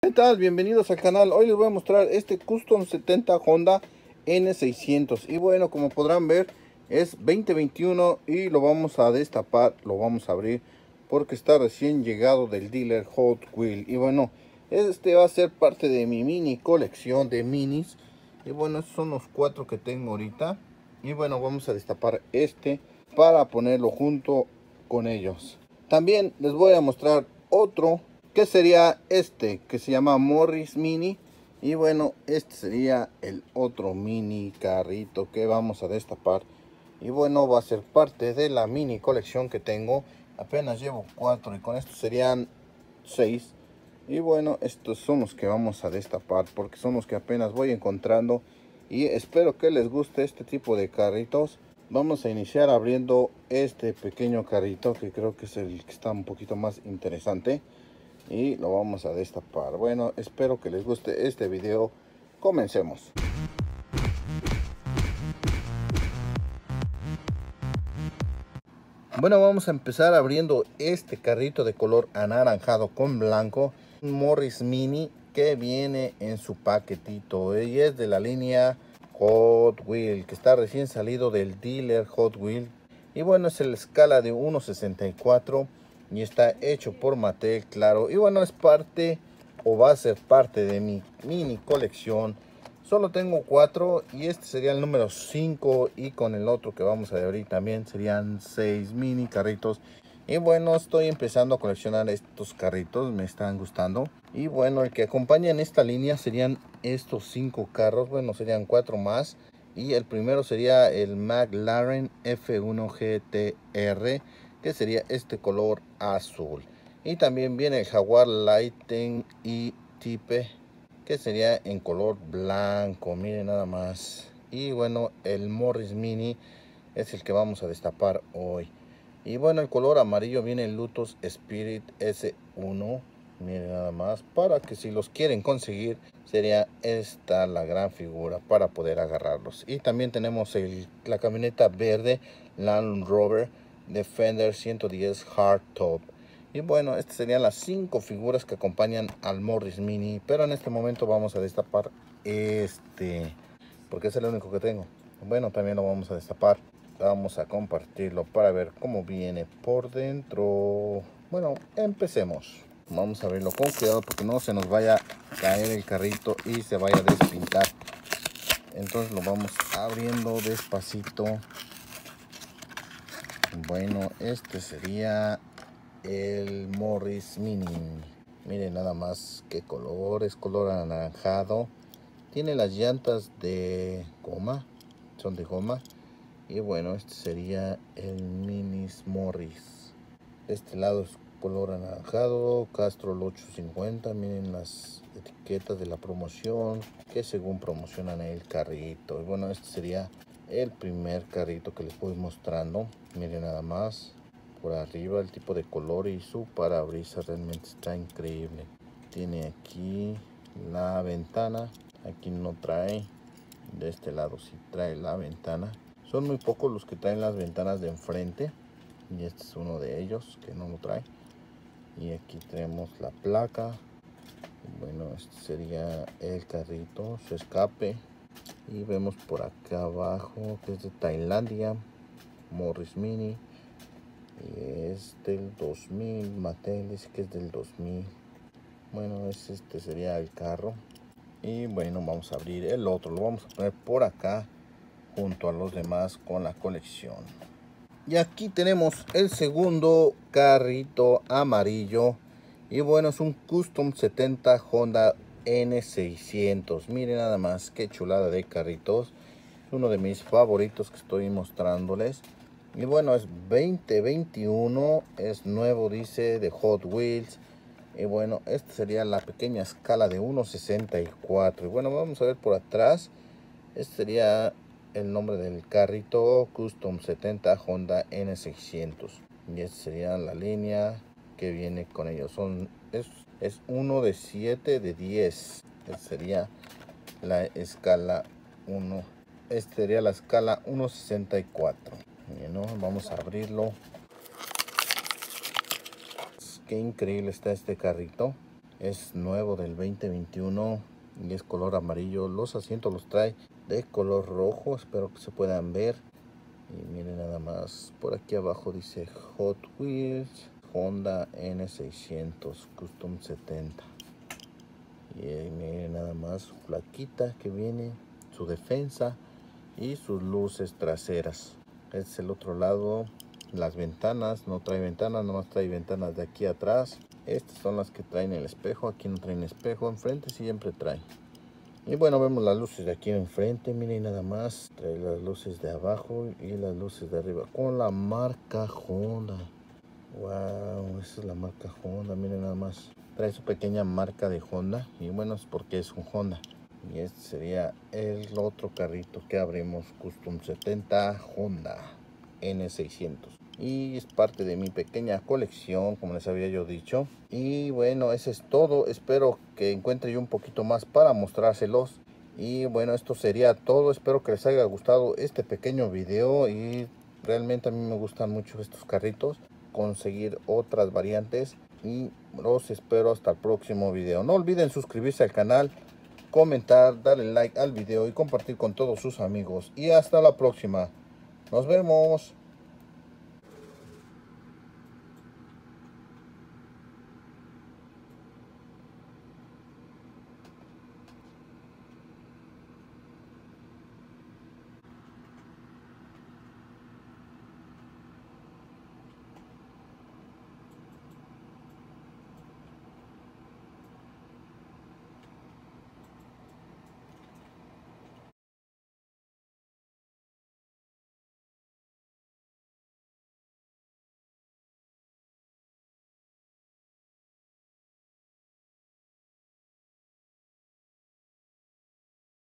¿Qué tal? Bienvenidos al canal. Hoy les voy a mostrar este Custom 70 Honda N600. Y bueno, como podrán ver, es 2021 y lo vamos a destapar, lo vamos a abrir porque está recién llegado del dealer Hot Wheels. Y bueno, este va a ser parte de mi mini colección de minis. Y bueno, estos son los 4 que tengo ahorita. Y bueno, vamos a destapar este para ponerlo junto con ellos. También les voy a mostrar otro que sería este, que se llama Morris Mini. Y bueno, este sería el otro mini carrito que vamos a destapar. Y bueno, va a ser parte de la mini colección que tengo. Apenas llevo 4 y con estos serían 6. Y bueno, estos son los que vamos a destapar porque son los que apenas voy encontrando. Y espero que les guste este tipo de carritos. Vamos a iniciar abriendo este pequeño carrito que creo que es el que está un poquito más interesante. Y lo vamos a destapar. Bueno, espero que les guste este video. Comencemos. Bueno, vamos a empezar abriendo este carrito de color anaranjado con blanco. Un Morris Mini que viene en su paquetito. Y es de la línea Hot Wheels, que está recién salido del dealer Hot Wheels. Y bueno, es la escala de 1.64 y está hecho por Mattel, claro. Y bueno, es parte o va a ser parte de mi mini colección. Solo tengo 4 y este sería el número 5 y con el otro que vamos a abrir también serían 6 mini carritos. Y bueno, estoy empezando a coleccionar estos carritos, me están gustando. Y bueno, el que acompaña en esta línea serían estos 5 carros, bueno, serían 4 más. Y el primero sería el McLaren F1 GTR, que sería este color azul. Y también viene el Jaguar Lightning E-Type, que sería en color blanco, miren nada más. Y bueno, el Morris Mini es el que vamos a destapar hoy. Y bueno, el color amarillo viene el Lotus Spirit S1, miren nada más, para que si los quieren conseguir sería esta la gran figura para poder agarrarlos. Y también tenemos la camioneta verde Land Rover Defender 110 Hardtop. Y bueno, estas serían las 5 figuras que acompañan al Morris Mini. Pero en este momento vamos a destapar este, porque es el único que tengo. Bueno, también lo vamos a destapar. Vamos a compartirlo para ver cómo viene por dentro. Bueno, empecemos. Vamos a abrirlo con cuidado porque no se nos vaya a caer el carrito y se vaya a despintar. Entonces lo vamos abriendo despacito. Bueno, este sería el Morris Mini. Miren nada más qué color, es color anaranjado. Tiene las llantas de goma, son de goma. Y bueno, este sería el Minis Morris. Este lado es color anaranjado, Castrol 850. Miren las etiquetas de la promoción que según promocionan el carrito. Y bueno, este sería el primer carrito que les voy mostrando. Miren nada más por arriba el tipo de color y su parabrisas realmente está increíble. Tiene aquí la ventana, aquí no trae. De este lado sí trae la ventana. Son muy pocos los que traen las ventanas de enfrente y este es uno de ellos que no lo trae. Y aquí tenemos la placa. Bueno, este sería el carrito, su escape. Y vemos por acá abajo que es de Tailandia, Morris Mini. Y es del 2000, Mattel dice que es del 2000. Bueno, este sería el carro. Y bueno, vamos a abrir el otro, lo vamos a poner por acá junto a los demás con la colección. Y aquí tenemos el segundo carrito amarillo. Y bueno, es un Custom 70 Honda N600. Miren nada más qué chulada de carritos. Es uno de mis favoritos que estoy mostrándoles. Y bueno, es 2021. Es nuevo, dice, de Hot Wheels. Y bueno, esta sería la pequeña escala de 1.64. Y bueno, vamos a ver por atrás. Este sería el nombre del carrito, Custom 70 Honda N600. Y esta sería la línea que viene con ellos. Es uno de 7 de 10. Esta sería la escala 1. Esta sería la escala 1.64. Bueno, vamos a abrirlo. Qué increíble está este carrito. Es nuevo del 2021 y es color amarillo. Los asientos los trae de color rojo, espero que se puedan ver. Y miren nada más, por aquí abajo dice Hot Wheels Honda N600 Custom 70. Y miren nada más su plaquita que viene, su defensa y sus luces traseras. Este es el otro lado. Las ventanas, no trae ventanas, nomás trae ventanas de aquí atrás. Estas son las que traen el espejo, aquí no traen espejo, enfrente siempre trae. Y bueno, vemos las luces de aquí enfrente, miren nada más. Trae las luces de abajo y las luces de arriba con la marca Honda. Wow, esa es la marca Honda, miren nada más. Trae su pequeña marca de Honda y bueno, es porque es un Honda. Y este sería el otro carrito que abrimos, Custom 70 Honda N600. Y es parte de mi pequeña colección, como les había yo dicho. Y bueno, eso es todo. Espero que encuentre yo un poquito más para mostrárselos. Y bueno, esto sería todo. Espero que les haya gustado este pequeño video. Y realmente a mí me gustan mucho estos carritos. Conseguir otras variantes. Y los espero hasta el próximo video. No olviden suscribirse al canal, comentar, darle like al video y compartir con todos sus amigos. Y hasta la próxima. Nos vemos.